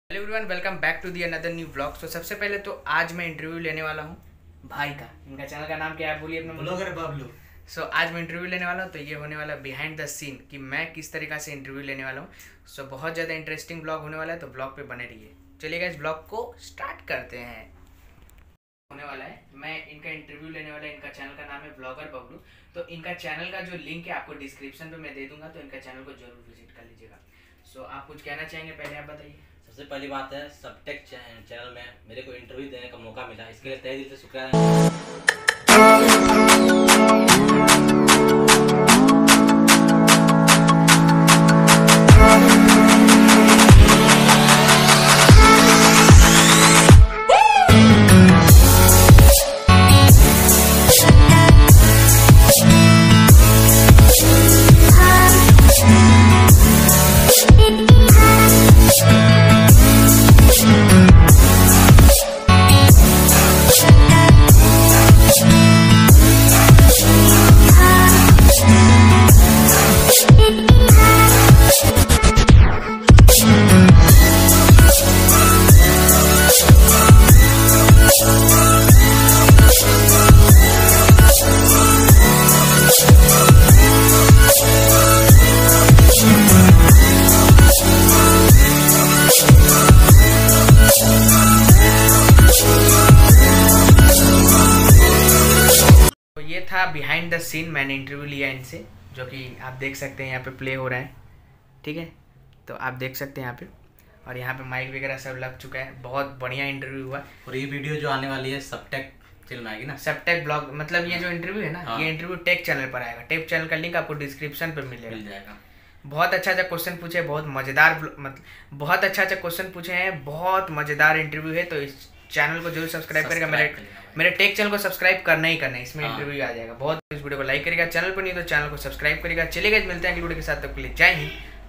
Hello everyone, welcome back to the another new vlog. तो सबसे पहले तो आज मैं इंटरव्यू लेने वाला हूँ भाई का। इनका चैनल का नाम क्या है, बोलिए अपना। ब्लॉगर बाबलू। सो आज मैं इंटरव्यू लेने वाला हूँ, तो ये होने वाला बिहाइंड द सीन कि मैं किस तरीका से इंटरव्यू लेने वाला हूँ। सो बहुत ज़्यादा इंटरेस्टिंग ब्लॉग होने वाला है, तो ब्लॉग पे बने रहिए। चलिए गाइस, ब्लॉग को स्टार्ट करते हैं। होने वाला है, मैं इनका इंटरव्यू लेने वाला है। इनका चैनल का नाम है ब्लॉगर बबलू। तो इनका चैनल का जो लिंक है आपको डिस्क्रिप्शन पे मैं दे दूंगा, तो इनका चैनल को जरूर विजिट कर लीजिएगा। सो आप कुछ कहना चाहेंगे, पहले आप बताइए। सबसे पहली बात है, सबटेक चैनल में मेरे को इंटरव्यू देने का मौका मिला, इसके लिए तहे दिल से शुक्रिया। ये था बिहाइंड द सीन, मैंने इंटरव्यू लिया इनसे, जो कि आप देख सकते हैं यहाँ पे प्ले हो रहा है। ठीक है, तो आप देख सकते हैं यहाँ पे, और यहाँ पे माइक वगैरह सब लग चुका है। बहुत बढ़िया इंटरव्यू हुआ। और ये वीडियो जो आने वाली है सबटेक चैनल में आएगी ना। सबटेक ब्लॉग मतलब ये जो इंटरव्यू है ना, हाँ। ये इंटरव्यू टेक चैनल पर आएगा। टेक चैनल का लिंक आपको डिस्क्रिप्शन पर मिल जाएगा। बहुत अच्छा क्वेश्चन पूछे, बहुत मज़ेदार, मतलब बहुत अच्छा क्वेश्चन पूछे हैं। बहुत मज़ेदार इंटरव्यू है, तो इस चैनल को जरूर सब्सक्राइब करेगा। मेरे टेक चैनल को सब्सक्राइब करना ही करना है, इसमें इंटरव्यू आ जाएगा। बहुत इस वीडियो को लाइक करेगा, चैनल पर नहीं तो चैनल को सब्सक्राइब करेगा। चलिए गाइस, मिलते हैं अगली वीडियो के साथ, तब के लिए जय हिंद।